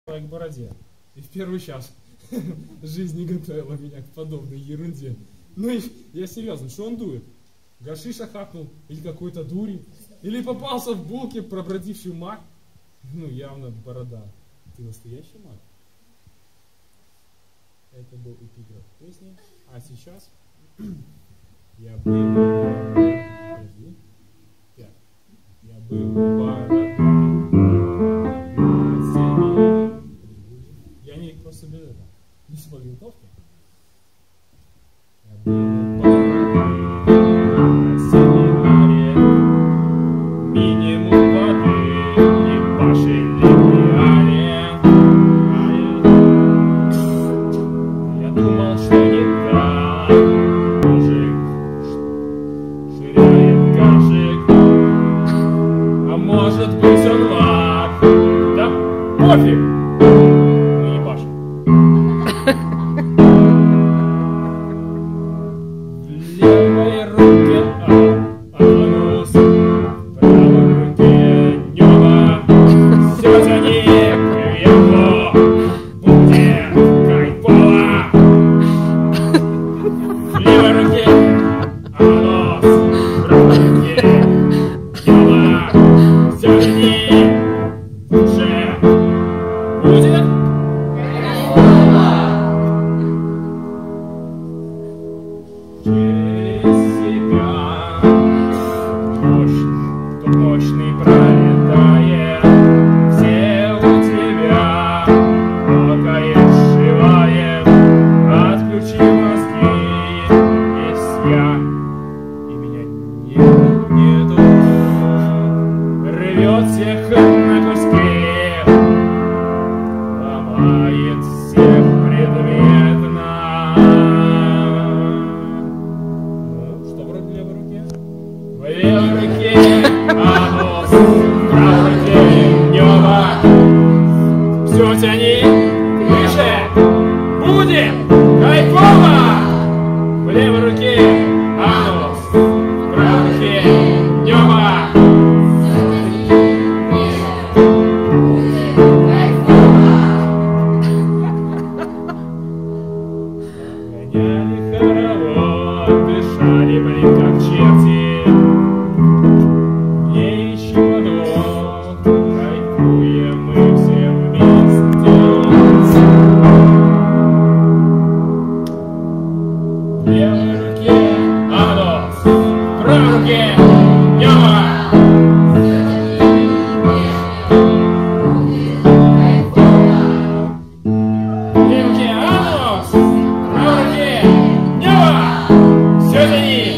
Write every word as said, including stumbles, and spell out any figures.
к бороде. И в первый час жизни готовила меня к подобной ерунде. Ну и я серьезно, что он дует? Гашиша хапнул или какой-то дури? Или попался в булке пробродивший маг? Ну явно борода. Ты настоящий маг? Это был эпиграф песни. А сейчас я был... Подожди. Так. Я был бородой. Я не просто без этого. Не с винтовки. Я был бородой на семинаре. Минимум воды не пошли реале. Я думал, что не так. Мужик ширяет кашик. А может быть он лак. Да пофиг. Ну не Паша. В левой руке анус, в правой руке небо. Все тяни кверху, будет кайфово. В левой руке анус, в правой руке небо. Все тяни, уже будет. Через себя мощь, кто мощный пролетает, все у тебя локает, сшивает, отключи мозги, есть я, и меня нет, нету, рвет всех на куски, ломает всех предметно. В левой руке анус, в правой руке небо. Все тяни выше, будет кайфово. В левой руке анус, в правой руке небо. Гоняли хоровод, дышали, блин, как черти. Кайфуем мы все вместе. В левой руке анус, в правой руке небо. В левой руке анус, в правой руке небо. Все тяни.